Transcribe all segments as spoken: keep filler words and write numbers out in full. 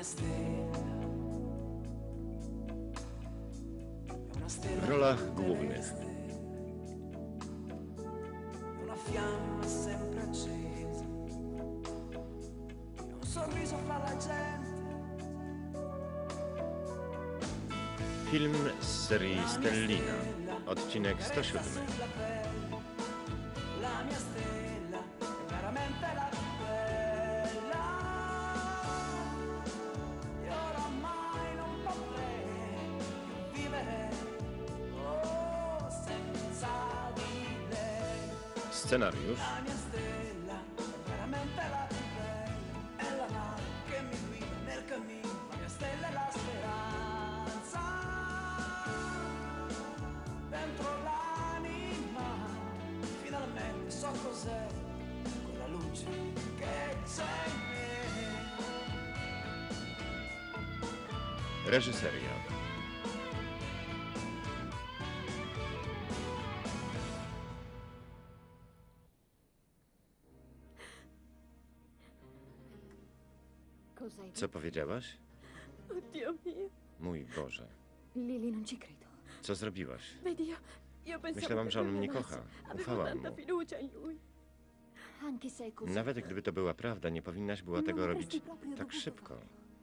W rolach głównych film z serii Stellina, odcinek sto siedem. Scenariusz reżyseria Co powiedziałaś? Oddio mio. Mój Boże. Lily, non ci credo. Co zrobiłaś? Vedi, io, io pensavo Myślałam, che że on lui mnie amasse. kocha. Avevo Ufałam tanta mu. fiducia in lui. Anche se è così. Nawet gdyby to była prawda, nie powinnaś była tego robić tak szybko.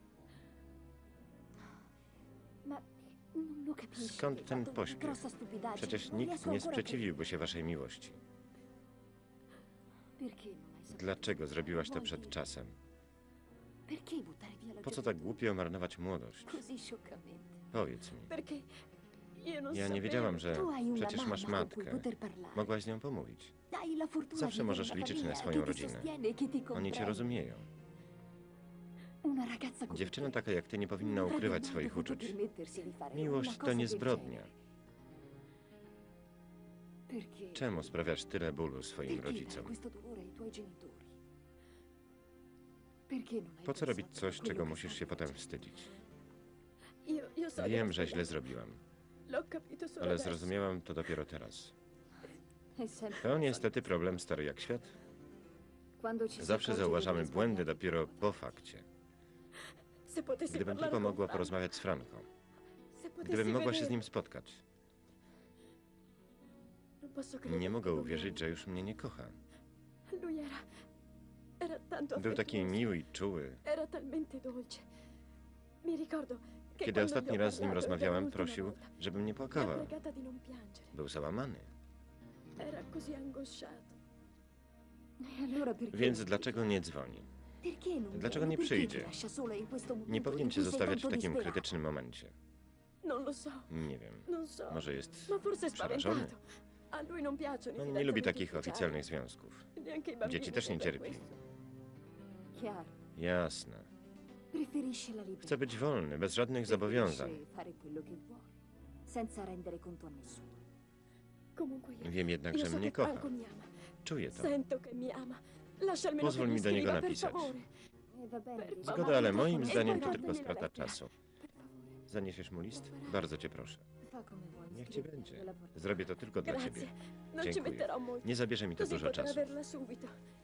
Ma non lo capisci. Skąd che hai ten fatto una pośpiech? grossa stupidaggine. Przecież Non nikt riesco nie ancora a sprzeciwiłby się waszej miłości. credere. Perché non hai saputo? Dlaczego zrobiłaś to przed czasem? Perché buttare via la Po co tak głupio marnować młodość? così scioccamente? Powiedz mi. Perché io non Ja nie sapevo. wiedziałam, że Tu hai una przecież masz mamma con cui matkę. poter parlare. Mogłaś z nią pomówić. Hai la fortuna Zawsze di możesz avere una liczyć na famiglia swoją che ti rodzinę. sostiene e che ti Oni cię comprende. rozumieją. Una ragazza come Dziewczyna te taka jak ty nie powinna non avrebbe ukrywać mai swoich dovuto uczuć. permettersi di fare Miłość una to cosa nie del zbrodnia. genere. Perché? Czemu sprawiasz tyle bólu swoim Perché dare rodzicom? questo dolore ai tuoi genitori? Perché non hai Po co robić pensato coś, a quello czego che musisz stai się potem facendo? wstydzić? Io, io so di Wiem, aver że źle sbagliato. zrobiłam, L'ho capito solo ale adesso. zrozumiałam to dopiero teraz. È sempre To lo niestety problem stary jak świat. solito. Quando ci si Zawsze accorge zauważamy di błędy sbagliare. dopiero po fakcie. Se potessi Gdybym parlare tylko con mogła Franco, porozmawiać z Franką. se potessi Gdybym mogła się z vedere- nim spotkać. Non posso credere Nie mogę che lui- uwierzyć, że już mnie nie kocha. Lui era... era tanto Był taki affettuoso. miły i czuły. Era talmente dolce. Mi ricordo che Kiedy quando ostatni gli ho raz z nim parlato rozmawiałem, per l'ultima prosił, volta, żebym nie mi ha płakała. pregata di non piangere. Był załamany. Era così angosciato. E allora perché Więc non dlaczego nie dzwoni? Perché non Dlaczego viene? nie Perché przyjdzie? ti lascia sola in questo momento Nie powinien in cię cui sei zostawiać w tanto takim disperato? krytycznym momencie. Non lo so, Nie wiem. non so. Może jest Ma forse è przerażony? spaventato. A lui non piacciono i On nie lubi fidanzamenti takich ufficiali. oficjalnych związków. Neanche i bambini Dzieci też nie per cierpi. questo. Chiaro. Jasne. Preferisce la libertà. Chcę być wolny, bez żadnych zobowiązań. Preferisce fare quello che vuole, senza rendere conto a nessuno. Comunque io, Wiem jednak, io że so mnie che kocha. Franco mi ama. Czuję to. Sento che mi ama. Lascia almeno Pozwól che mi do niego scriva, per napisać. favore. Va bene, Per Zgoda, favore, ale per moim favore. zdaniem E to poi tylko guardami la strata lettera. czasu. Per favore. Zaniesiesz mu list? Bardzo cię proszę. Fa come vuoi, Niech ci scrivi, będzie. gliela porto. Zrobię to tylko dla Grazie. ciebie. Non ci Dziękuję. metterò molto. Nie zabierze mi to Così dużo potrò czasu. averla subito.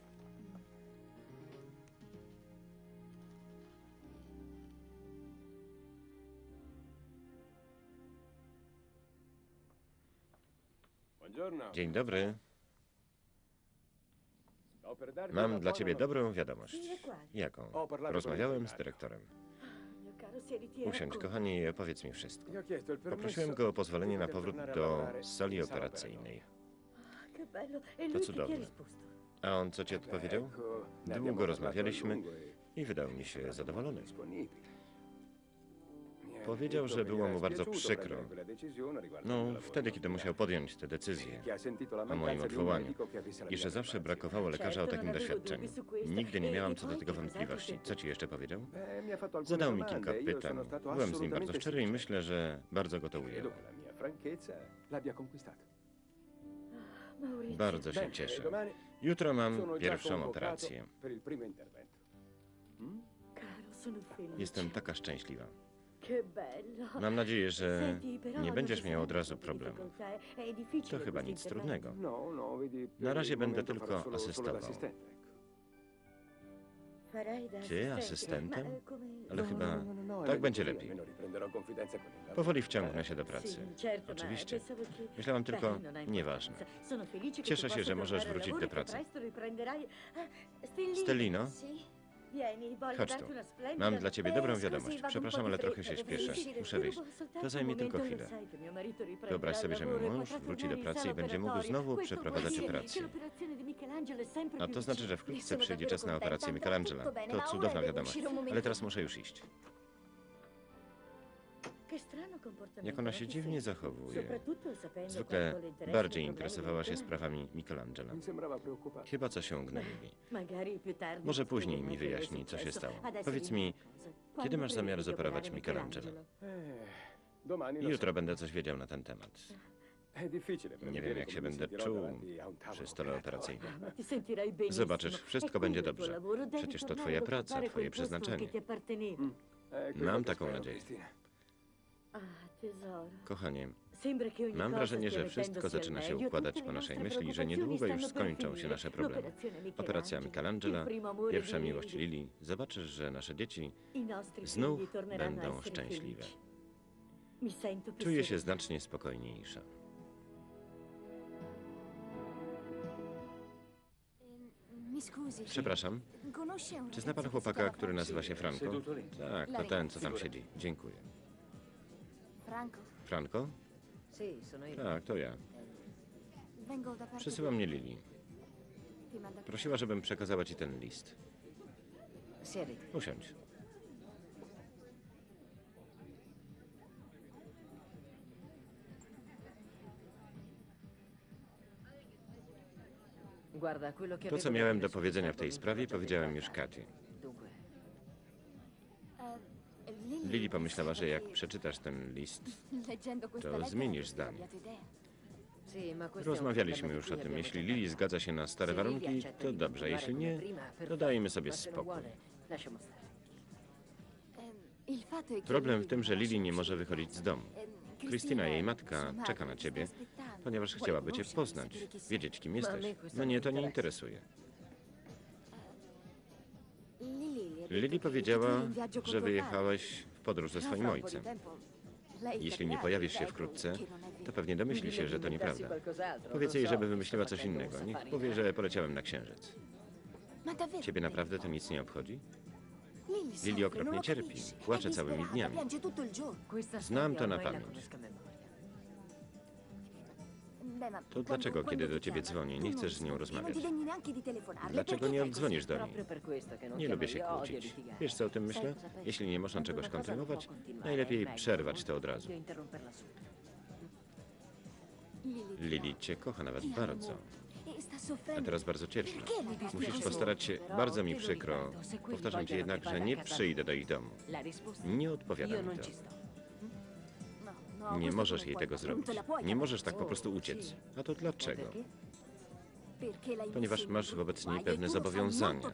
Dzień dobry. Mam dla ciebie dobrą wiadomość. Jaką? Rozmawiałem z dyrektorem. Mio caro, si ritira. Usiądź, kochani, i opowiedz mi wszystko. Poprosiłem Poprosiłem go o pozwolenie na powrót do sali operacyjnej. Che bello. E To lui che ti ha cudowne. risposto? A on co ci odpowiedział? Długo rozmawialiśmy i wydał mi się zadowolony. Powiedział, że było mu bardzo przykro. No, wtedy, kiedy musiał podjąć tę decyzję o moim odwołaniu. I że zawsze brakowało lekarza o takim doświadczeniu. Nigdy nie miałam co do tego wątpliwości. Co ci jeszcze powiedział? Zadał mi kilka pytań. Byłem z nim bardzo szczery i myślę, że bardzo go to ujęło. Maurizio. Bardzo się cieszę. Jutro mam pierwszą operację. Caro, sono felice. Jestem taka szczęśliwa. Che bello. Mam nadzieję, że Senti, però nie non będziesz ci miał od saranno razu troppi problemów. difficoltà, eh? È difficile To chyba questo nic intervento. trudnego. Na razie będę tylko asystował. Ty asystentem? Ale chyba tak będzie lepiej. Powoli wciągnę się do pracy. Oczywiście. Myślałam tylko, nieważne. Cieszę się, że możesz wrócić do pracy. Stellino, chodź tu. Mam dla ciebie dobrą wiadomość. Przepraszam, ale trochę się śpieszę. Muszę wyjść. To zajmie tylko chwilę. Wyobraź sobie, że mój mąż wróci do pracy i będzie mógł znowu przeprowadzać operację. A to znaczy, że wkrótce przyjdzie czas na operację Michelangela. To cudowna wiadomość. Ale teraz muszę już iść. Jak ona się dziwnie zachowuje. Zwykle bardziej interesowała się sprawami Michelangela. Chyba coś się gnębi. Może później mi wyjaśni, co się stało. Powiedz mi, kiedy masz zamiar zoperować Michelangela? Jutro będę coś wiedział na ten temat. Nie wiem, jak się będę czuł przy stole operacyjnym. Zobaczysz, wszystko będzie dobrze. Przecież to twoja praca, twoje przeznaczenie. Mam taką nadzieję. Kochanie, mam wrażenie, że wszystko zaczyna się układać po naszej myśli, że niedługo już skończą się nasze problemy. Operacja Michelangela, pierwsza miłość Lili. Zobaczysz, że nasze dzieci znów będą szczęśliwe. Czuję się znacznie spokojniejsza. Przepraszam, czy zna pan chłopaka, który nazywa się Franco? Tak, to ten, co tam siedzi. Dziękuję. Franco? Tak, to ja. Przysyła mnie Lili. Prosiła, żebym przekazała ci ten list. Usiądź. To, co miałem do powiedzenia w tej sprawie, powiedziałem już Katy. Lili pomyślała, że jak przeczytasz ten list, to zmienisz zdanie. Rozmawialiśmy już o tym. Jeśli Lili zgadza się na stare warunki, to dobrze. Jeśli nie, to dajmy sobie spokój. Problem w tym, że Lili nie może wychodzić z domu. Krystyna, jej matka, czeka na ciebie, ponieważ chciałaby cię poznać, wiedzieć, kim jesteś. No nie, to nie interesuje. Lili powiedziała, że wyjechałeś w podróż ze swoim ojcem. Jeśli nie pojawisz się wkrótce, to pewnie domyśli się, że to nieprawda. Powiedz jej, żeby wymyśliła coś innego. Niech powie, że poleciałem na Księżyc. Ciebie naprawdę to nic nie obchodzi? Lili okropnie cierpi. Płacze całymi dniami. Znam to na pamięć. To dlaczego, kiedy do ciebie dzwonię, nie chcesz z nią rozmawiać? Dlaczego nie oddzwonisz do niej? Nie lubię się kłócić. Wiesz, co o tym myślę? Jeśli nie można czegoś kontynuować, najlepiej przerwać to od razu. Lili cię kocha nawet bardzo. A teraz bardzo cierpi. Musisz postarać się... Bardzo mi przykro. Powtarzam ci jednak, że nie przyjdę do ich domu. Nie odpowiada mi to. Nie możesz jej tego zrobić. Nie możesz tak po prostu uciec. A to dlaczego? Ponieważ masz wobec niej pewne zobowiązania.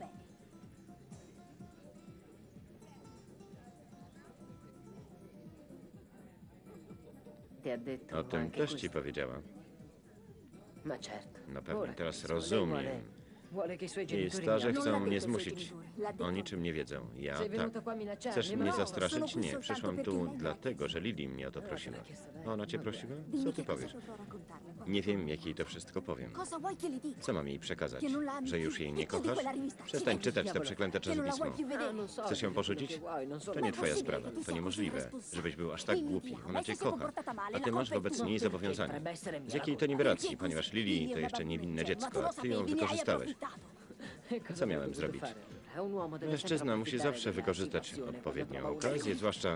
O tym też ci powiedziała. No pewnie, teraz rozumiem. Jej starzy chcą mnie zmusić. O niczym nie wiedzą. Ja tak. Chcesz mnie zastraszyć? Nie. Przyszłam tu dlatego, że Lili mnie o to prosiła. A ona cię prosiła? Co ty powiesz? Nie wiem, jak jej to wszystko powiem. Co mam jej przekazać? Że już jej nie kochasz? Przestań czytać to przeklęte czasopismo. Chcesz ją porzucić? To nie twoja sprawa. To niemożliwe, żebyś był aż tak głupi. Ona cię kocha, a ty masz wobec niej zobowiązania. Z jakiej to niby racji, ponieważ Lili to jeszcze niewinne dziecko, a ty ją wykorzystałeś. Co miałem zrobić? Mężczyzna musi zawsze wykorzystać odpowiednią okazję, zwłaszcza...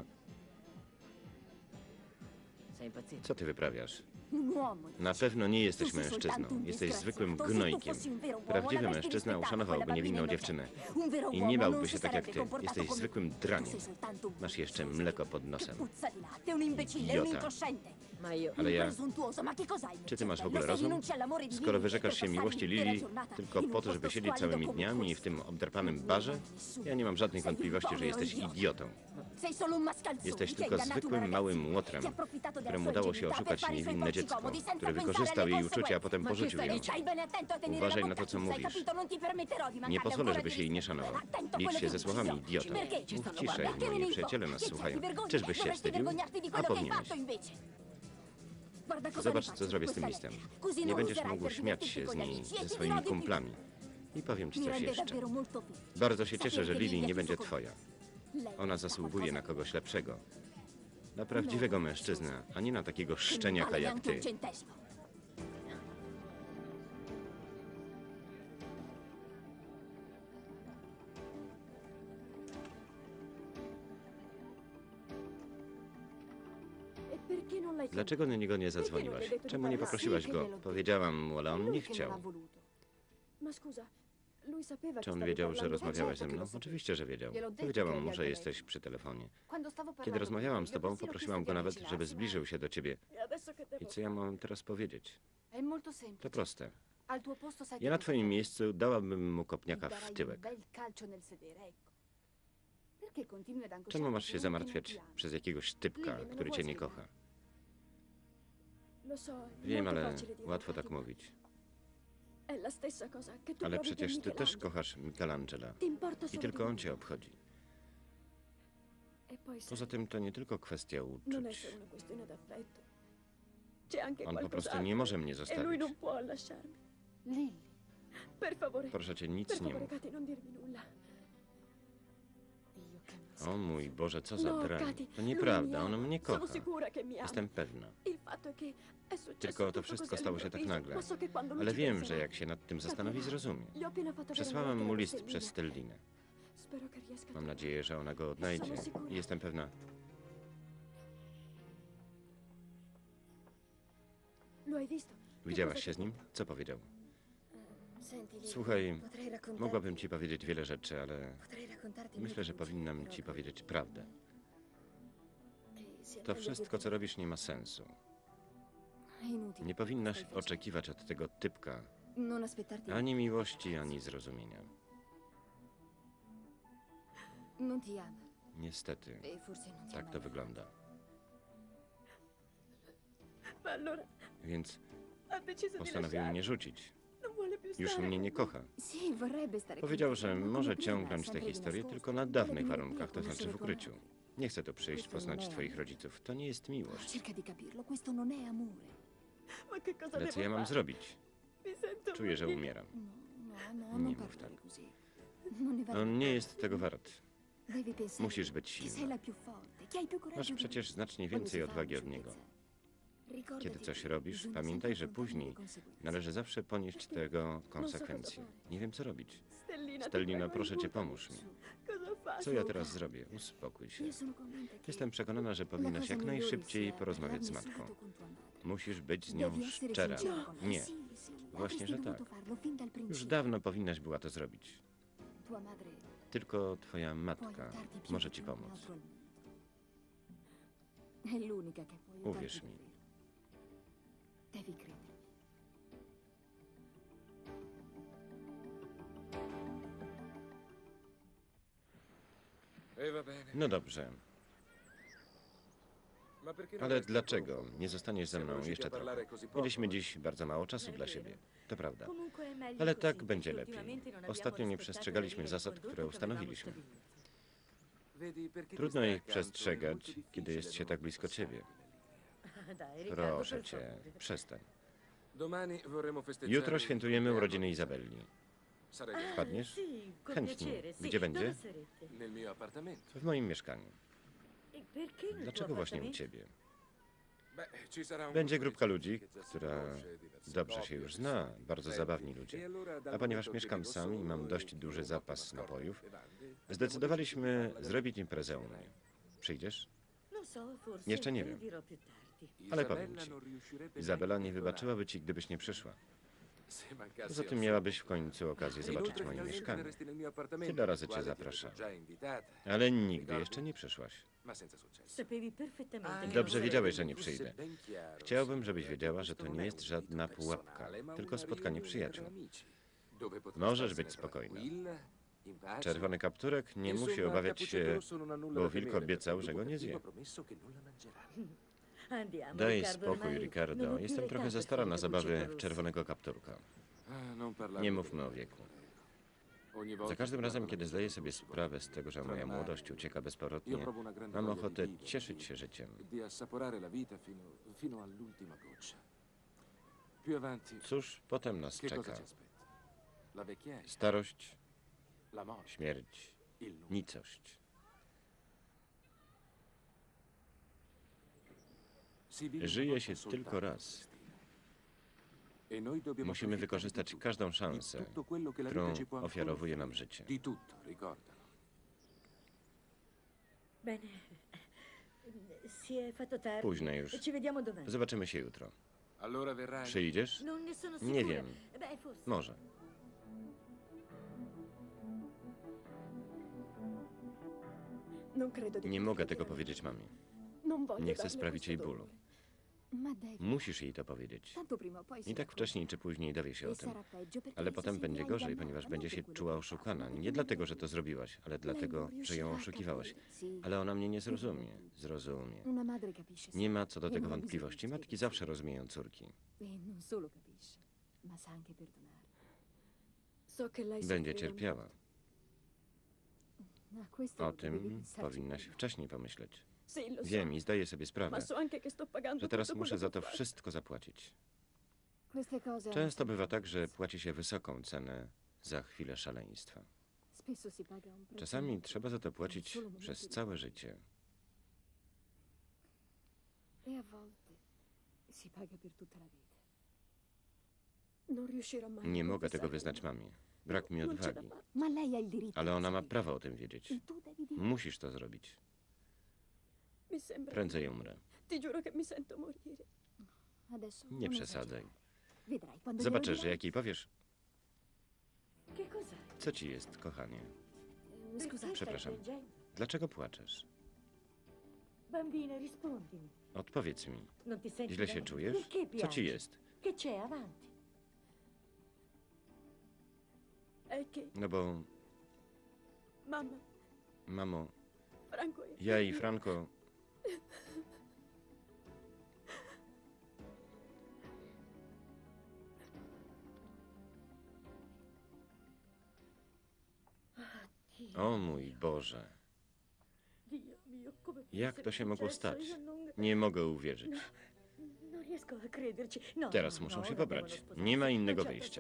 Co ty wyprawiasz? Na pewno nie jesteś mężczyzną. Jesteś zwykłym gnojkiem. Prawdziwy mężczyzna uszanowałby niewinną dziewczynę. I nie bałby się tak jak ty. Jesteś zwykłym draniem. Masz jeszcze mleko pod nosem. Idiota. Ale ja... Czy ty masz w ogóle rozum? Skoro wyrzekasz się miłości Lili tylko po to, żeby siedzieć całymi dniami w tym obdrapanym barze, ja nie mam żadnych wątpliwości, że jesteś idiotą. Sei solo un mascalzone Jesteś che ha tylko ingannato una zwykłym małym ragazzina, łotrem, che ha approfittato della któremu sua udało się ingenuità per oszukać fare i suoi niewinne porci dziecko, comodi senza które pensare wykorzystał alle jej uczucie, a conseguenze. potem Ma porzucił che ją. stai Stai bene attento a tenere Uważaj la na bocca to, co chiusa, hai mówisz. capito? Non ti permetterò di Nie mancarle pozwolę, ancora żeby di się jej nie rispetto. szanował. Attento a Licz quello się che ze dici, słowami, zio. idioto. Perché ci Mów stanno ciszej, guardando? Che me moi ne przyjaciele importa? nas Che słuchają. ti vergogni? Czyżbyś się Dovresti wstydził? vergognarti di A quello che hai powinieneś. fatto invece. Guarda cosa Zobacz, ne co faccio zrobię di z tym questa listem. lettera. Così Nie non będziesz userai mógł per śmiać divertirti się z con gli niej, amici e ze ti swoimi dirò di più. kumplami. I powiem ci Mi coś rende jeszcze. davvero molto felice. Bardzo się cieszę, że Sapere che Lily Lily nie ha będzie chiuso twoja. con Lei Ona ha zasługuje qualcosa na di kogoś lepszego. Na prawdziwego mężczyznę, a nie na takiego che non szczeniaka vale jak neanche un ty. centesimo. Dlaczego na niego nie zadzwoniłaś? Czemu nie poprosiłaś go? Powiedziałam mu, ale on nie chciał. Czy on wiedział, że rozmawiałaś ze mną? Oczywiście, że wiedział. Powiedziałam mu, że jesteś przy telefonie. Kiedy rozmawiałam z tobą, poprosiłam go nawet, żeby zbliżył się do ciebie. I co ja mam teraz powiedzieć? To proste. Ja na twoim miejscu dałabym mu kopniaka w tyłek. Czemu masz się zamartwiać przez jakiegoś typka, który cię nie kocha? Wiem, ale łatwo tak mówić. Ale przecież ty też kochasz Michelangela i tylko on cię obchodzi. Poza tym to nie tylko kwestia uczuć. On po prostu nie może mnie zostawić. Lily, Proszę cię, nic nie mów. O mój Boże, co za drań. To nieprawda, on mnie kocha. Jestem pewna. Tylko to wszystko stało się tak nagle. Ale wiem, że jak się nad tym zastanowi, zrozumie. Przesłałam mu list przez Stellinę. Mam nadzieję, że ona go odnajdzie. I jestem pewna... Widziałaś się z nim? Co powiedział? Słuchaj, mogłabym ci powiedzieć wiele rzeczy, ale myślę, że powinnam ci powiedzieć prawdę. To wszystko, co robisz, nie ma sensu. Nie powinnaś oczekiwać od tego typka ani miłości, ani zrozumienia. Niestety, tak to wygląda. Więc postanowił mnie rzucić. Już mnie nie kocha. Powiedział, że może ciągnąć tę historię tylko na dawnych warunkach, to znaczy w ukryciu. Nie chcę tu przyjść poznać twoich rodziców. To nie jest miłość. Ale co ja mam zrobić? Czuję, że umieram. Nie mów tak. On nie jest tego wart. Musisz być silny. Masz przecież znacznie więcej odwagi od niego. Kiedy coś robisz, pamiętaj, że później należy zawsze ponieść tego konsekwencje. Nie wiem, co robić. Stellino, proszę cię, pomóż mi. Co ja teraz zrobię? Uspokój się. Jestem przekonana, że powinnaś jak najszybciej porozmawiać z matką. Musisz być z nią szczera. Nie. Właśnie, że tak. Już dawno powinnaś była to zrobić. Tylko twoja matka może ci pomóc. Uwierz mi. No dobrze. Ale dlaczego nie zostaniesz ze mną jeszcze trochę? Mieliśmy dziś bardzo mało czasu dla siebie. To prawda. Ale tak będzie lepiej. Ostatnio nie przestrzegaliśmy zasad, które ustanowiliśmy. Trudno ich przestrzegać, kiedy jest się tak blisko ciebie. Proszę cię, przestań. Jutro świętujemy urodziny Izabelli. Wpadniesz? Chętnie. Gdzie będzie? W moim mieszkaniu. Dlaczego właśnie u ciebie? Będzie grupka ludzi, która dobrze się już zna, bardzo zabawni ludzie. A ponieważ mieszkam sam i mam dość duży zapas napojów, zdecydowaliśmy zrobić imprezę u mnie. Przyjdziesz? Jeszcze nie wiem. Ale powiem ci, Izabela nie wybaczyłaby ci, gdybyś nie przyszła. Poza tym miałabyś w końcu okazję zobaczyć moje mieszkanie. Tyle razy cię zapraszam. Ale nigdy jeszcze nie przyszłaś. Dobrze wiedziałeś, że nie przyjdę. Chciałbym, żebyś wiedziała, że to nie jest żadna pułapka, tylko spotkanie przyjaciół. Możesz być spokojna. Czerwony kapturek nie musi obawiać się, bo wilk obiecał, że go nie zje. Daj spokój, Ricardo. Jestem trochę za stara na zabawy w czerwonego kapturka. Nie mówmy o wieku. Za każdym razem, kiedy zdaję sobie sprawę z tego, że moja młodość ucieka bezpowrotnie, mam ochotę cieszyć się życiem. Cóż potem nas czeka? Starość, śmierć, nicość. Żyje się tylko raz. Musimy wykorzystać każdą szansę, którą ofiarowuje nam życie. Późno już. Zobaczymy się jutro. Przyjdziesz? Nie wiem. Może. Nie mogę tego powiedzieć mamie. Nie chcę sprawić jej bólu. Musisz jej to powiedzieć. I tak wcześniej czy później dowie się o tym. Ale potem będzie gorzej, ponieważ będzie się czuła oszukana. Nie dlatego, że to zrobiłaś, ale dlatego, że ją oszukiwałaś. Ale ona mnie nie zrozumie. Zrozumie. Nie ma co do tego wątpliwości. Matki zawsze rozumieją córki. Będzie cierpiała. O tym powinnaś wcześniej pomyśleć. Wiem i zdaję sobie sprawę, że teraz muszę za to wszystko zapłacić. Często bywa tak, że płaci się wysoką cenę za chwilę szaleństwa. Czasami trzeba za to płacić przez całe życie. Nie mogę tego wyznać mamie. Brak mi odwagi. Ale ona ma prawo o tym wiedzieć. Musisz to zrobić. Prędzej umrę. Nie przesadzaj. Zobaczysz, że jak jej powiesz... Co ci jest, kochanie? Przepraszam. Dlaczego płaczesz? Odpowiedz mi. Źle się czujesz? Co ci jest? No bo... Mamo... Ja i Franco... O mój Boże. Jak to się mogło stać? Nie mogę uwierzyć. Teraz muszą się pobrać. Nie ma innego wyjścia.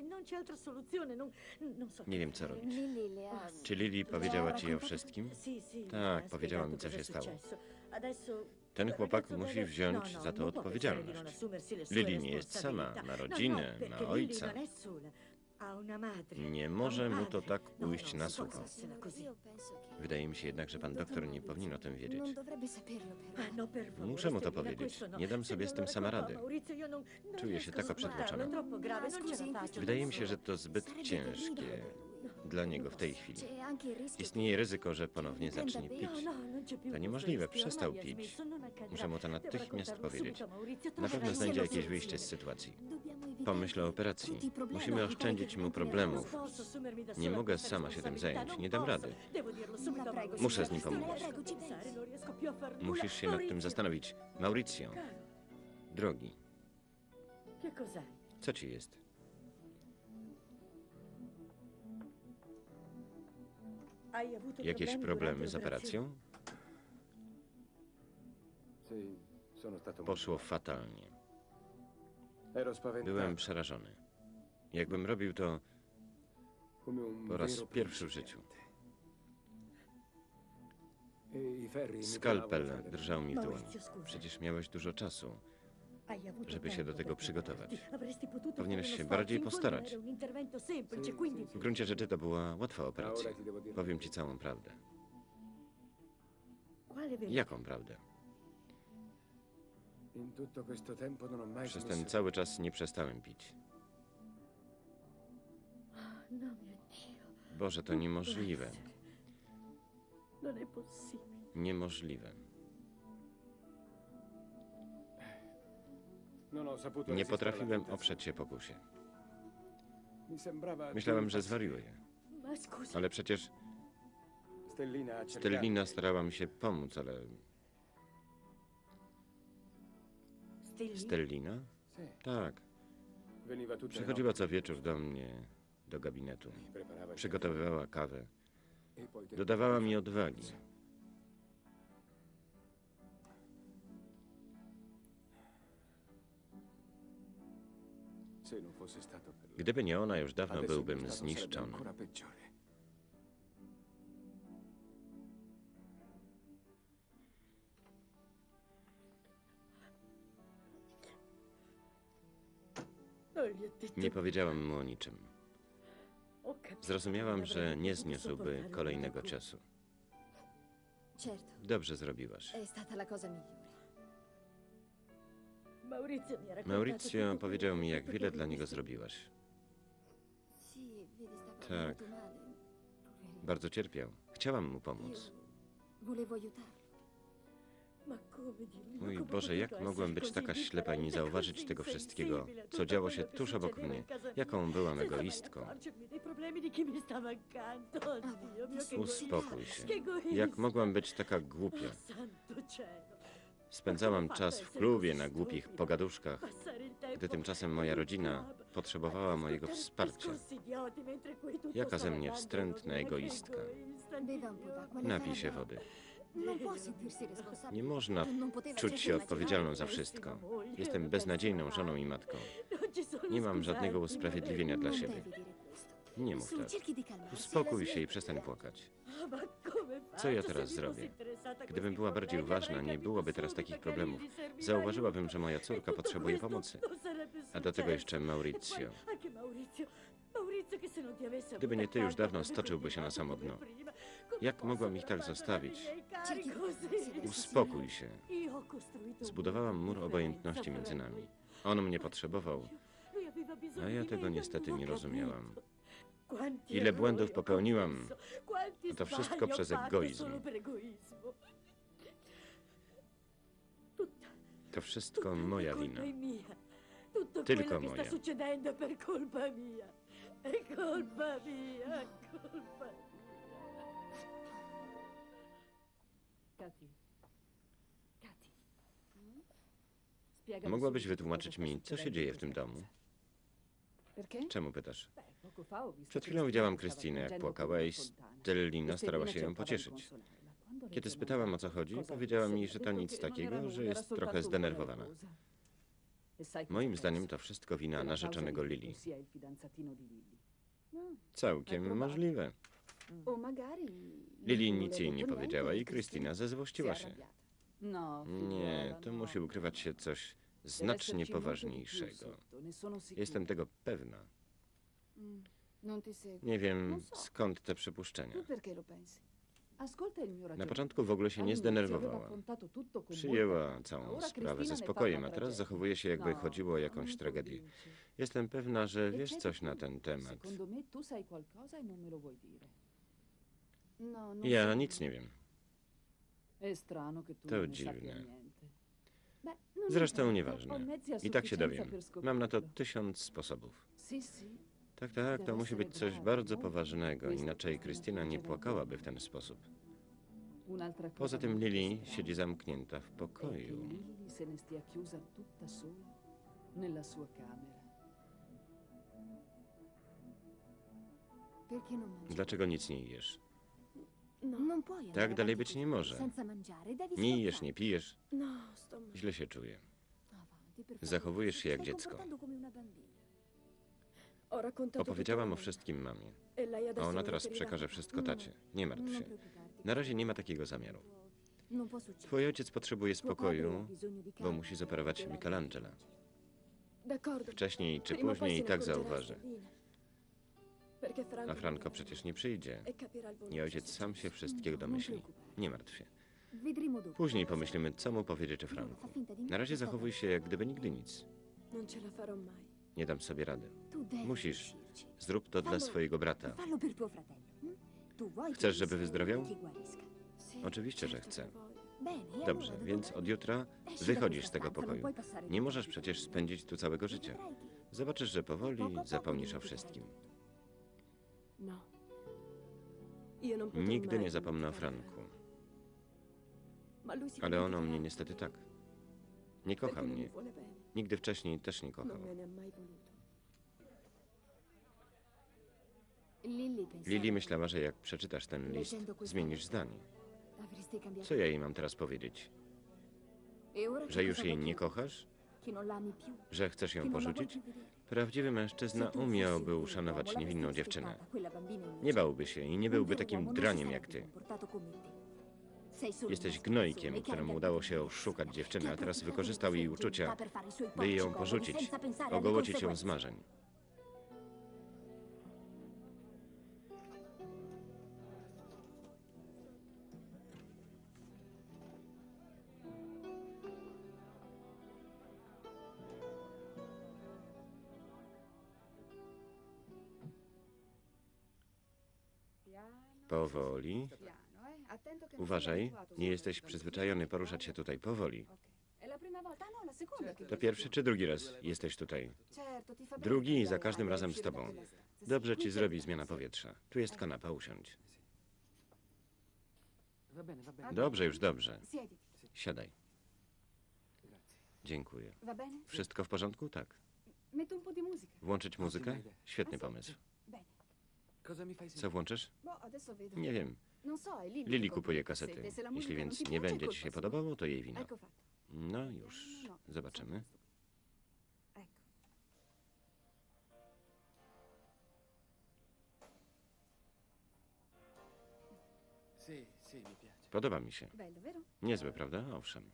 Nie wiem, co robić. Czy Lili powiedziała ci o wszystkim? Tak, powiedziała mi, co się stało. Ten chłopak musi wziąć za to odpowiedzialność. Lili nie jest sama, ma rodzinę, ma ojca. Nie może mu to tak ujść na sucho. Wydaje mi się jednak, że pan doktor nie powinien o tym wiedzieć. Muszę mu to powiedzieć. Nie dam sobie z tym sama rady. Czuję się taka przytłoczona. Wydaje mi się, że to zbyt ciężkie dla niego w tej chwili. Istnieje ryzyko, że ponownie zacznie pić. To niemożliwe, przestał pić. Muszę mu to natychmiast powiedzieć. Na pewno znajdzie jakieś wyjście z sytuacji. Pomyśl o operacji. Musimy oszczędzić mu problemów. Nie mogę sama się tym zająć. Nie dam rady. Muszę z nim pomówić. Musisz się nad tym zastanowić. Maurizio. Drogi. Co ci jest? Jakieś problemy z operacją? Poszło fatalnie. Byłem przerażony. Jakbym robił to po raz pierwszy w życiu. Skalpel drżał mi w dłoni. Przecież miałeś dużo czasu, żeby się do tego przygotować. Powinieneś się bardziej postarać. W gruncie rzeczy to była łatwa operacja. Powiem ci całą prawdę. Jaką prawdę? Przez ten cały czas nie przestałem pić. Boże, to niemożliwe. Niemożliwe. Nie potrafiłem oprzeć się pokusie. Myślałem, że zwariuję. Ma scusa. Ale przecież Stellina starała mi się pomóc, ale... Stellina? Stellina? Tak. Przychodziła co wieczór do mnie, do gabinetu. Przygotowywała kawę. Dodawała mi odwagi. Gdyby nie ona, już dawno byłbym zniszczony. Non gli ho detto. Nie powiedziałam mu o niczym. Ho capito. Zrozumiałam, że nie Avrei zniósłby potuto kolejnego sopportare ciosu. Certo, Dobrze zrobiłaś. è stata la cosa migliore. Maurizio mi ha raccontato Maurizio tutto powiedział quello mi, che jak hai wiele fatto dla per niego me. zrobiłaś. Sì, vedi, stava Tak. molto male. Poverino. Bardzo cierpiał. Chciałam mu pomóc. Io volevo aiutarlo. Ma come Dio mio, Mój come Boże, jak potuto mogłem essere być così taka ślepa i nie indifferente, zauważyć così tego wszystkiego, insensibile a co tutto działo się quello che tuż obok succedeva mnie? in casa mia, Jaką byłam senza mai egoistką. accorgermi dei problemi di chi mi stava accanto. Oh, Dio mio, che Uspokój się. Che egoista. Jak mogłam być taka głupia? Oh, santo cielo. Spędzałam czas w klubie na głupich pogaduszkach, gdy tymczasem moja rodzina potrzebowała mojego wsparcia. Jaka ze mnie wstrętna egoistka. Beva un po' d'acqua. le Napij farà się bene. wody. Non può sentirsi responsabile. Nie można Non poteva czuć się certo odpowiedzialną za immaginare. wszystko. Jestem beznadziejną żoną i matką. Nie mam żadnego usprawiedliwienia dla Non siebie. devi dire questo. Nie mów Su, tak. cerchi di calmarsi. Uspokój się i przestań płakać. Co ja teraz zrobię? Gdybym była bardziej uważna, nie byłoby teraz takich problemów. Zauważyłabym, że moja córka potrzebuje pomocy. A do tego jeszcze Maurizio. Gdyby nie ty, już dawno stoczyłby się na samo dno. Jak mogłam ich tak zostawić? Cerchi di calmarsi. Uspokój się. Zbudowałam mur obojętności między nami. On mnie potrzebował, a ja tego niestety nie rozumiałam. Ile błędów popełniłam, a to wszystko przez egoizm. To wszystko moja wina. Tylko moja. Mogłabyś wytłumaczyć mi, co się dzieje w tym domu? Czemu pytasz? Przed chwilą widziałam Krystynę, jak płakała i Stellina starała się ją pocieszyć. Kiedy spytałam, o co chodzi, powiedziała mi, że to nic takiego, że jest trochę zdenerwowana. Moim zdaniem to wszystko wina narzeczonego Lili. Całkiem możliwe. Lili nic jej nie powiedziała i Krystyna zezłościła się. Nie, to musi ukrywać się coś znacznie poważniejszego. Jestem tego pewna. Nie wiem, skąd te przypuszczenia. Na początku w ogóle się nie zdenerwowała. Przyjęła całą sprawę ze spokojem, a teraz zachowuje się, jakby chodziło o jakąś tragedię. Jestem pewna, że wiesz coś na ten temat. Ja nic nie wiem. To dziwne. Zresztą nieważne. I tak się dowiem. Mam na to tysiąc sposobów. Tak, tak, to musi być coś bardzo poważnego, inaczej Krystyna nie płakałaby w ten sposób. Poza tym Lili siedzi zamknięta w pokoju. Perché non mangi? Dlaczego nic nie jesz? Non puoi andare Tak dalej avanti być nie così, może. senza mangiare, devi Nie jesz, sforzare. nie pijesz. No, sto male. Źle się czuję. Avanti, per favore. Zachowujesz się jak Stai dziecko. comportando come una bambina. Ho raccontato Opowiedziałam tutto o a wszystkim mamie. lei. E lei A adesso ona non teraz riferirà przekaże nulla. wszystko tacie. Nie martw Non się. preoccuparti. Na razie nie ma takiego zamiaru. Non può succedere. Twój ojciec potrzebuje Tuo padre ha spokoju, bisogno di bo calma musi per zoperować recuperare Michelangela. D'accordo. Wcześniej czy Prima o poi później se i ne tak accorgerà zauważy. Stellina. Perché Franco A Franco non przecież nie przyjdzie. e capirà il buon I ojciec uso sam się successo. wszystkiego domyśli. Nie martw się. Vedremo dopo. Później pomyślimy, co mu powiedzieć o Franku. Na razie zachowuj się, jak gdyby nigdy nic. Non ce la farò mai. Nie dam sobie rady. Tu devi Musisz. riuscirci. Zrób to dla swojego brata. Fallo per tuo fratello. hm? Tu vuoi che Chcesz, ti żeby sia wyzdrowiał? e che guarisca. Sì, Oczywiście, że certo chcę. che voglio. Bene, e Dobrze, allora więc dove od vai? jutra Esci da wychodzisz questa z tego stanza, non pokoju. puoi passare Nie tutta możesz la przecież vita. spędzić tu całego życia. Vedrai che Zobaczysz, że powoli poco a poco zapomnisz o dimenticherai wszystkim. No, Nigdy nie zapomnę o Franku. Ale on o mnie niestety tak. Nie kocha mnie. Nigdy wcześniej też nie kochał. Lili myślała, że jak przeczytasz ten list, zmienisz zdanie. Co ja jej mam teraz powiedzieć? Że już jej nie kochasz? Że chcesz ją porzucić? Prawdziwy mężczyzna umiałby uszanować niewinną dziewczynę. Nie bałby się i nie byłby takim draniem jak ty. Jesteś gnojkiem, któremu udało się oszukać dziewczynę, a teraz wykorzystał jej uczucia, by ją porzucić, ogołocić ją z marzeń. Powoli. Uważaj, nie jesteś przyzwyczajony poruszać się tutaj powoli. To pierwszy czy drugi raz jesteś tutaj? Drugi i za każdym razem z tobą. Dobrze ci zrobi zmiana powietrza. Tu jest kanapa, usiądź. Dobrze, już dobrze. Siadaj. Dziękuję. Wszystko w porządku? Tak. Włączyć muzykę? Świetny pomysł. Co włączysz? Nie wiem. Lili kupuje kasety. Jeśli więc nie będzie ci się podobało, to jej wina. No już, zobaczymy. Podoba mi się. Niezłe, prawda? Owszem.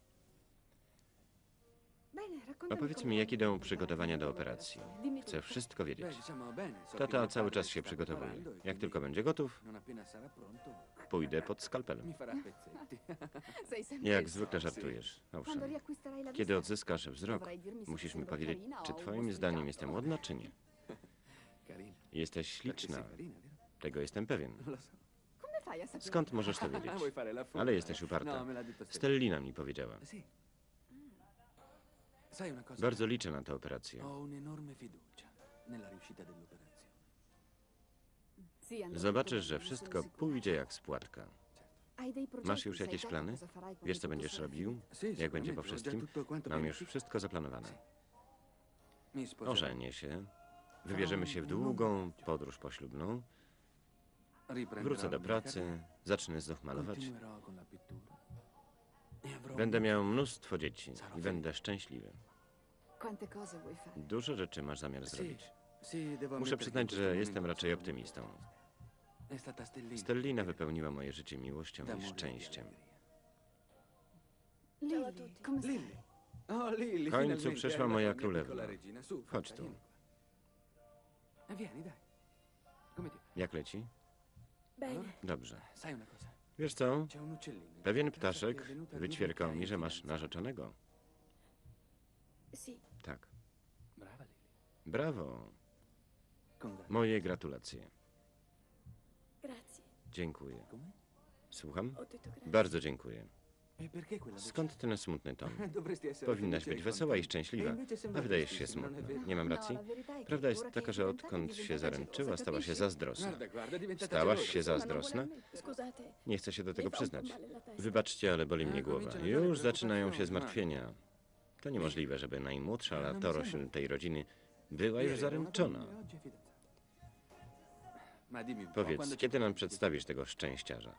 Opowiedz mi, jak idą przygotowania do operacji. Chcę wszystko wiedzieć. Tata cały czas się przygotowuje. Jak tylko będzie gotów, pójdę pod skalpelem. Jak zwykle żartujesz. Owszem. Kiedy odzyskasz wzrok, musisz mi powiedzieć, czy twoim zdaniem jestem ładna, czy nie. Jesteś śliczna. Tego jestem pewien. Skąd możesz to wiedzieć? Ale jesteś uparta. Stellina mi powiedziała. Bardzo liczę na tę operację. Zobaczysz, że wszystko pójdzie jak z płatka. Masz już jakieś plany? Wiesz, co będziesz robił? Jak będzie po wszystkim? Mam już wszystko zaplanowane. Ożenię się. Wybierzemy się w długą podróż poślubną. Wrócę do pracy. Zacznę znów malować. Będę miał mnóstwo dzieci i będę szczęśliwy. Dużo rzeczy masz zamiar zrobić. Muszę przyznać, że jestem raczej optymistą. Stellina wypełniła moje życie miłością i szczęściem. W końcu przyszła moja królewna. Chodź tu. Jak leci? Dobrze. Wiesz co? Pewien ptaszek wyćwierkał mi, że masz narzeczonego. Tak. Brawo. Moje gratulacje. Dziękuję. Słucham? Bardzo dziękuję. Skąd ten smutny ton? Powinnaś być wesoła i szczęśliwa, a wydajesz się smutna. Nie mam racji? Prawda jest taka, że odkąd się zaręczyła, stała się zazdrosna. Stałaś się zazdrosna? Nie chcę się do tego przyznać. Wybaczcie, ale boli mnie głowa. Już zaczynają się zmartwienia. To niemożliwe, żeby najmłodsza latorośl tej rodziny była już zaręczona. Powiedz, kiedy nam przedstawisz tego szczęściarza?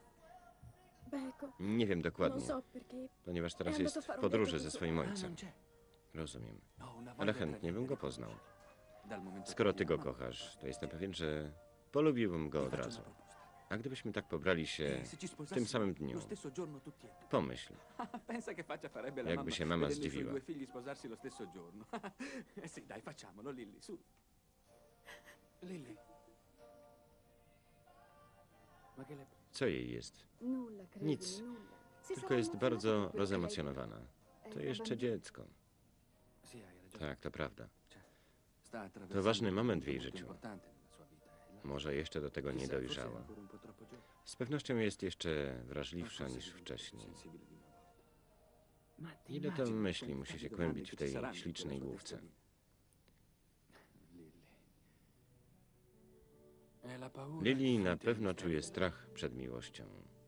Nie wiem dokładnie, ponieważ teraz jest w podróży ze swoim ojcem. Rozumiem, ale chętnie bym go poznał. Skoro ty go kochasz, to jestem pewien, że polubiłbym go od razu. A gdybyśmy tak pobrali się w tym samym dniu? Pomyśl, jakby się mama zdziwiła. Co jej jest? Nic, tylko jest bardzo rozemocjonowana. To jeszcze dziecko. Tak, to prawda. To ważny moment w jej życiu. Może jeszcze do tego nie dojrzała. Z pewnością jest jeszcze wrażliwsza niż wcześniej. Ile to myśli musi się kłębić w tej ślicznej główce? Lily na pewno czuje strach przed miłością.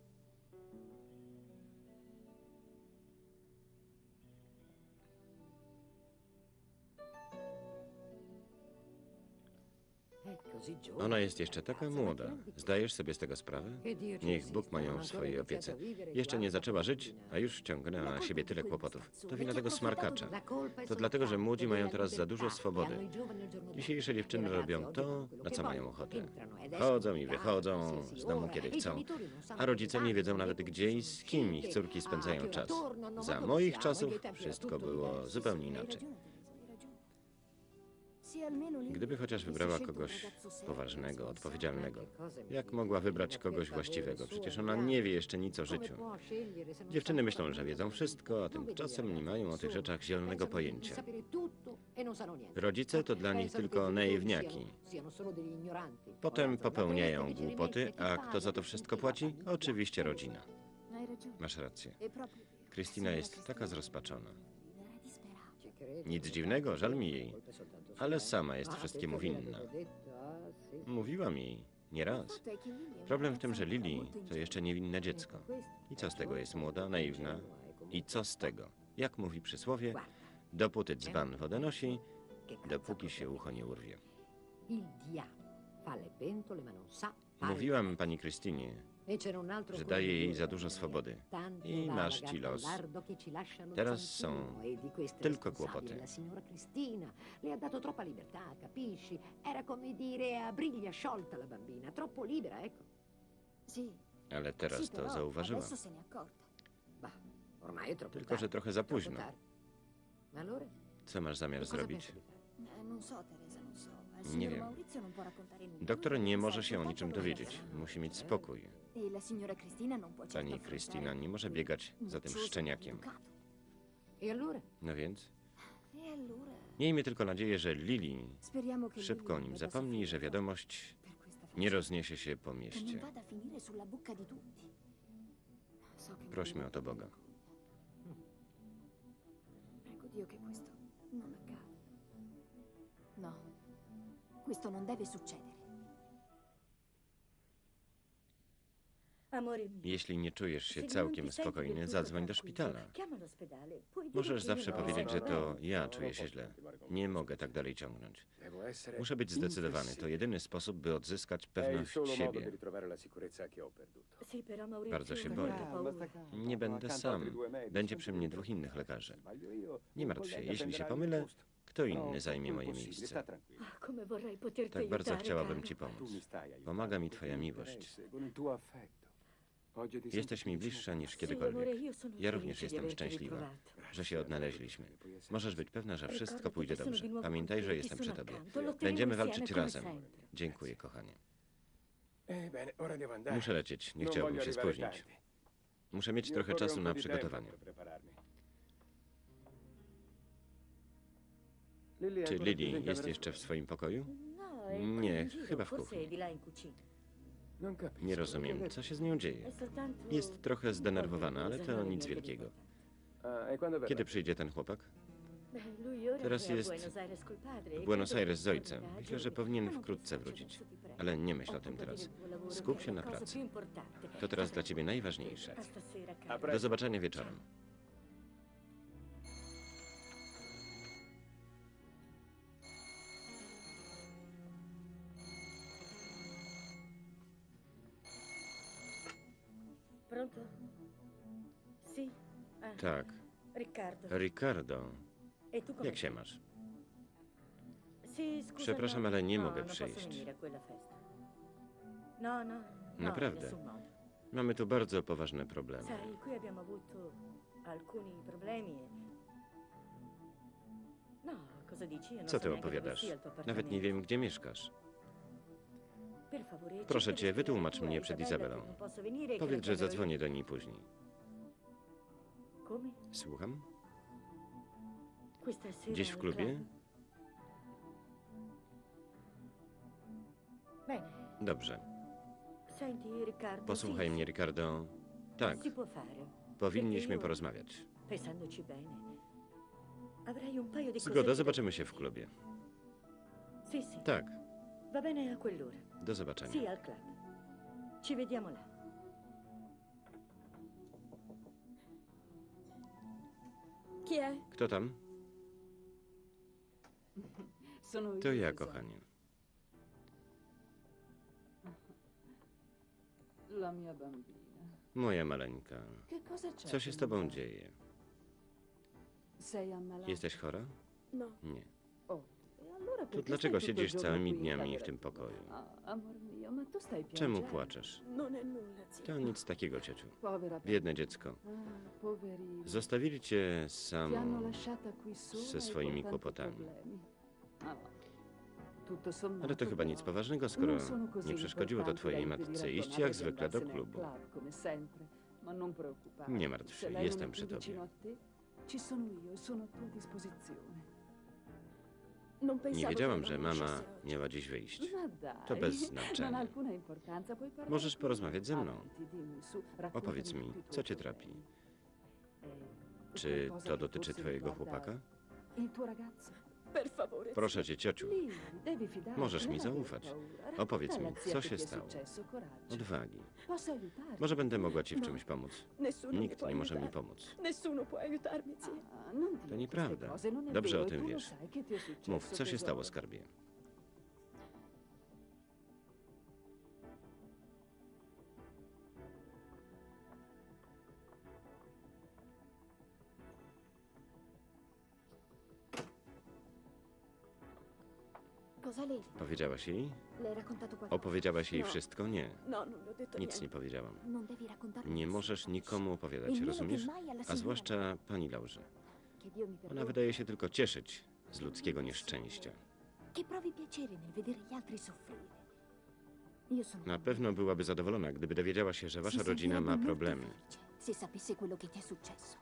Ona jest jeszcze taka młoda. Zdajesz sobie z tego sprawę? Niech Bóg ma ją w swojej opiece. Jeszcze nie zaczęła żyć, a już ciągnęła na siebie tyle kłopotów. To wina tego smarkacza. To dlatego, że młodzi mają teraz za dużo swobody. Dzisiejsze dziewczyny robią to, na co mają ochotę. Chodzą i wychodzą z domu, kiedy chcą. A rodzice nie wiedzą nawet, gdzie i z kim ich córki spędzają czas. Za moich czasów wszystko było zupełnie inaczej. Gdyby chociaż wybrała kogoś poważnego, odpowiedzialnego. Jak mogła wybrać kogoś właściwego? Przecież ona nie wie jeszcze nic o życiu. Dziewczyny myślą, że wiedzą wszystko, a tymczasem nie mają o tych rzeczach zielonego pojęcia. Rodzice to dla nich tylko naiwniaki. Potem popełniają głupoty, a kto za to wszystko płaci? Oczywiście rodzina. Masz rację. Krystyna jest taka zrozpaczona. Nic dziwnego, żal mi jej. Ale sama jest wszystkiemu winna. Mówiłam jej nieraz. Problem w tym, że Lily to jeszcze niewinne dziecko. I co z tego, jest młoda, naiwna? I co z tego? Jak mówi przysłowie, dopóty dzban wodę nosi, dopóki się ucho nie urwie. Mówiłam pani Krystynie, że daje jej za dużo swobody. I masz ci los. Teraz są tylko kłopoty. Le ha dato troppa libertà, capisci? Era come dire a briglia sciolta la bambina, troppo libera, ecco. Ale teraz to zauważyłam. Bah, ormai è troppo Tylko, że trochę za tardi, późno. troppo tardi. Ma allora? Co masz zamiar Cosa zrobić? pensi di fare? Nie wiem. Doktor nie może się o niczym dowiedzieć. Musi mieć spokój. Pani Krystyna nie może biegać za tym szczeniakiem. E allora? No więc? Miejmy tylko nadzieję, że Lily szybko o nim zapomni i że wiadomość nie rozniesie się po mieście. Prośmy o to Boga. Prego Dio che questo non accada. No, questo non deve succedere. Jeśli nie czujesz się całkiem spokojny, zadzwoń do szpitala. Możesz zawsze powiedzieć, że to ja czuję się źle. Nie mogę tak dalej ciągnąć. Muszę być zdecydowany. To jedyny sposób, by odzyskać pewność siebie. Bardzo się boję. Nie będę sam. Będzie przy mnie dwóch innych lekarzy. Nie martw się, jeśli się pomylę, kto inny zajmie moje miejsce. Tak bardzo chciałabym ci pomóc. Pomaga mi twoja miłość. Jesteś mi bliższa niż kiedykolwiek. Ja również jestem szczęśliwa, że się odnaleźliśmy. Możesz być pewna, że wszystko pójdzie dobrze. Pamiętaj, że jestem przy tobie. Będziemy walczyć razem. Dziękuję, kochanie. Muszę lecieć. Nie chciałbym się spóźnić. Muszę mieć trochę czasu na przygotowanie. Czy Lily jest jeszcze w swoim pokoju? Nie, chyba w kuchni. Nie rozumiem, co się z nią dzieje. Jest trochę zdenerwowana, ale to nic wielkiego. Kiedy przyjdzie ten chłopak? Teraz jest w Buenos Aires z ojcem. Myślę, że powinien wkrótce wrócić. Ale nie myśl o tym teraz. Skup się na pracy. To teraz dla ciebie najważniejsze. Do zobaczenia wieczorem. Pronto? Sì. Ah, Tak. Riccardo. Ricardo, E tu come jak się masz? Sì, scusa, Przepraszam, no, ale nie no, mogę non posso przyjść. venire a quella festa. No, no. No, Naprawdę. in nessun modo. Mamy tu bardzo poważne problemy. Sai, qui abbiamo avuto alcuni problemi. No, cosa dici? Io non Co so ty neanche dove opowiadasz? sia il tuo Nawet nie appartamento. wiem, gdzie mieszkasz. Per favore, Proszę cerca cię, di wytłumacz spiegare mnie a przed Isabella Izabelą. che non posso venire e che Powiedz, la że chiamerò zadzwonię do niej później. io. Come? Słucham? Questa sera Gdzieś w al klubie? club? Bene. Dobrze. Senti, Riccardo, Posłuchaj sì, mnie, Ricardo. Tak, si può fare. powinniśmy Perché io, porozmawiać. pensandoci bene, avrei un paio di Zgoda, cosette da zobaczymy się w dirti. klubie. Sì, sì. Tak, Va bene a quell'ora. Do zobaczenia. Sì, al club. Ci vediamo là. Chi è? Kto tam? Sono To io, ja, tesoro. kochanie. La mia bambina. Moja maleńka. Che cosa c'è? Co się z tobą dzieje? Sei ammalata? Jesteś chora? No. Nie. Oh, e allora To perché dlaczego stai tutto il siedzisz giorno całymi qui dniami w lavorando? tym pokoju? Ah, amor mio, ma tu stai Czemu piangendo? płaczesz? Non è nulla, zio. To nic takiego, ciociu. Povera Biedne dziecko. Ah, poverino. Zostawili cię Ti hanno samą lasciata qui sola ze e swoimi con tanti kłopotami. problemi. Ah, tutto sommato, Ale to chyba nic però, poważnego, skoro non sono così nie przeszkodziło to importanti twojej da impedire matce a iść Donata jak di zwykle do andarsene al klubu. club, come sempre. Ma non preoccupare. Nie martw się, Se lei jestem non è przy più tobie. vicino a te, ci sono io e sono a tua disposizione. Non Nie pensavo wiedziałam, che że non mama uscisse oggi. miała dziś wyjść. Ma dai, To bez non ha znaczenia. alcuna importanza, puoi parlare Możesz pure. porozmawiać ze mną. Avanti, dimmi, su, raccontami Opowiedz mi, tutti i co tuoi cię problemi. trapi? Eh, Czy qualcosa to che dotyczy forse twojego riguarda chłopaka? Il tuo ragazzo. Per favore, zio. Proszę cię, ciociu, Lì, devi fidarti, możesz mi non avere zaufać. paura. Opowiedz Racconta mi, alla zia co che się ti è stało. successo, coraggio. Odwagi. Posso aiutarti? Może będę mogła ci w No. czymś pomóc. Nessuno mi Nikt può nie może mi aiutare. pomóc. Nessuno può aiutarmi, zio. Ah, non dire To nieprawda. queste cose, non è Dobrze vero, o e tym tu lo wiesz. sai che ti è successo, Mów, co się stało, tesoro. skarbie? Cosa lei? Powiedziałaś jej? Le hai raccontato qualcosa? Opowiedziałaś jej No. wszystko? Nie. No, non le ho detto Nic nie niente. powiedziałam. Non devi raccontarmi Nie nessuno, możesz capisci? nikomu E opowiadać, nemmeno rozumiesz? che mai alla A signora. zwłaszcza pani Laurze. Che Dio mi Ona perdoni. wydaje się tylko cieszyć z ludzkiego nieszczęścia. Che provi piacere nel vedere gli altri soffrire. Io sono Na pewno byłaby zadowolona, gdyby dowiedziała się, że Si wasza rodzina sentirebbe ma molto problemy. felice se sapesse quello che ti è successo.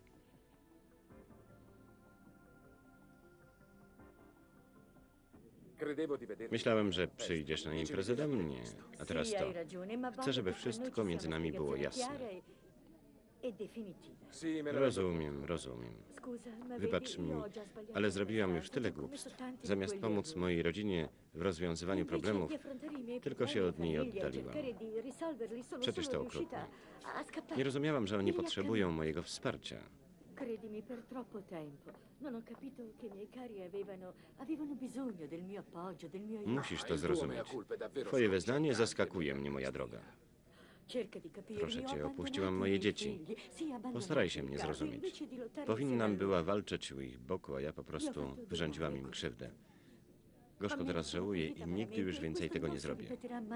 Myślałem, że przyjdziesz na imprezę do mnie, a teraz Sì, to. hai ragione, ma Chcę, żeby voglio che wszystko noi ci między sia una nami było spiegazione jasne. chiara e- e definitiva. Rozumiem, rozumiem. Scusa, ma Wybacz vedi, mi, io ho già sbagliato ale zrobiłam już abbastanza, tyle ci ho commesso głupstw. tanti di Zamiast quegli pomóc errori. mojej rodzinie w rozwiązywaniu Invece problemów, di affrontare i miei tylko się problemi od niej famiglia e oddaliłam. cercare di risolverli, sono Przecież solo to riuscita okrutne. a scappare. Nie rozumiałam, że oni Gli potrzebują mojego wsparcia. Credimi, per troppo tempo non ho capito che i miei cari avevano, avevano bisogno del mio appoggio, del mio aiuto. Musisz to zrozumieć. Twoje wyznanie zaskakuje mnie, moja droga. Cerca di capirmi, Proszę ho cię, abbandonato opuściłam i moje miei dzieci. figli. Sì, abbandonati Postaraj się in mnie casa, zrozumieć. invece di lottare Powinnam insieme a była loro. walczyć u ich boku, a ja po prostu wyrządziłam im krzywdę. Gorzko teraz żałuję i nigdy już więcej tego nie zrobię.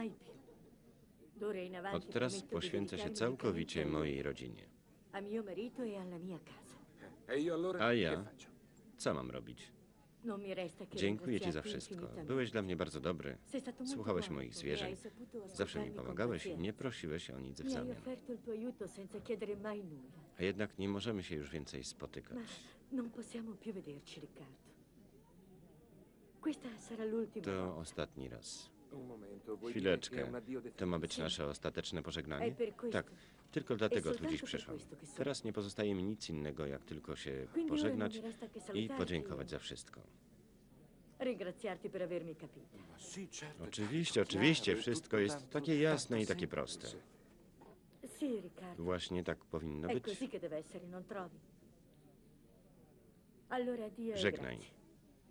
Od teraz poświęcę się całkowicie mojej rodzinie. A mio marito e alla mia casa. A ja? Co mam robić? Non mi resta che Dziękuję ci za ringraziarti wszystko. infinitamente. Byłeś dla mnie bardzo dobry. Sei stato molto Słuchałeś buono moich con me, hai zwierzeń. saputo Zawsze mi ascoltarmi con pomagałeś i pazienza. nie prosiłeś o nic w Mi hai zamian. offerto il tuo aiuto senza chiedere mai nulla. A jednak nie możemy się już więcej Ma spotykać. non possiamo più vederci, Riccardo. Questa sarà l'ultima To volta. ostatni raz. Chwileczkę. To ma być nasze ostateczne pożegnanie? Tak, tylko dlatego tu dziś przyszłam. Teraz nie pozostaje mi nic innego, jak tylko się Quindi ora non pożegnać mi resta che i salutarti podziękować za wszystko. ringraziarti per avermi capita. Oczywiście, oczywiście, wszystko jest takie jasne i takie proste. Sì, Riccardo. Właśnie tak powinno È być. così che deve essere, non trovi? Allora addio e Żegnaj. grazie.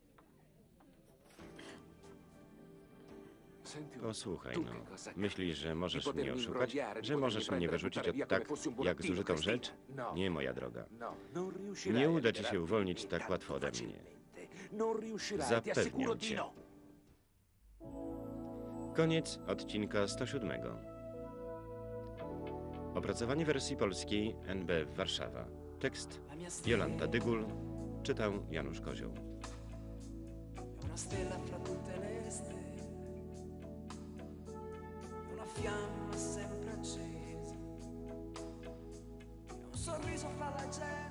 Posłuchaj, no. Myślisz, że możesz mnie oszukać? Że możesz mnie wyrzucić od tak, jak zużytą rzecz? Nie, moja droga. Nie uda ci się uwolnić tak łatwo ode mnie. Zapewniam cię. Koniec odcinka sto siódmego. Opracowanie wersji polskiej N B Warszawa. Tekst Jolanta Dygul. Czytał Janusz Kozioł. Una stella fra tutte le stelle, una fiamma sempre accesa, e un sorriso fra la gente.